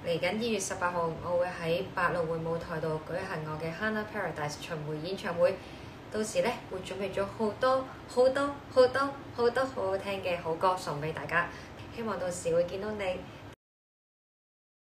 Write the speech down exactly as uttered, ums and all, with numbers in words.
嚟緊二月十八號，我會喺百老匯舞台度舉行我嘅 Hana Paradise 巡迴演唱會。到時咧會準備咗好多好多好多好多好好聽嘅好歌送俾大家，希望到時會見到你。